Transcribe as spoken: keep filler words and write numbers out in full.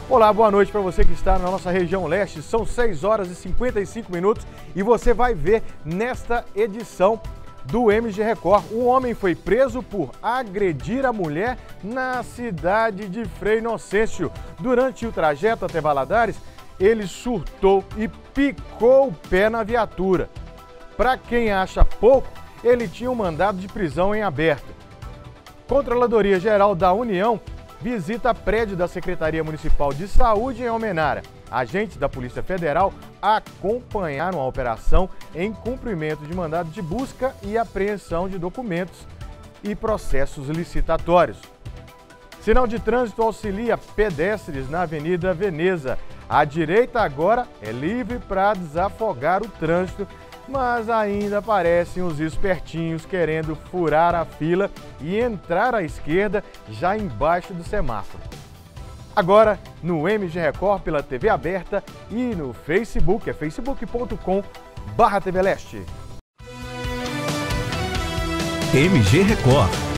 Olá, boa noite para você que está na nossa região leste. São seis horas e cinquenta e cinco minutos e você vai ver nesta edição do M G Record. Um homem foi preso por agredir a mulher na cidade de Frei Inocêncio. Durante o trajeto até Valadares, ele surtou e picou o pé na viatura. Para quem acha pouco, ele tinha um mandado de prisão em aberto. Controladoria Geral da União visita prédio da Secretaria Municipal de Saúde em Almenara. Agentes da Polícia Federal acompanharam a operação em cumprimento de mandado de busca e apreensão de documentos e processos licitatórios. Sinal de trânsito auxilia pedestres na Avenida Veneza. A direita agora é livre para desafogar o trânsito, mas ainda aparecem os espertinhos querendo furar a fila e entrar à esquerda já embaixo do semáforo. Agora no M G Record pela T V aberta e no Facebook, é facebook ponto com barra T V Leste. M G Record.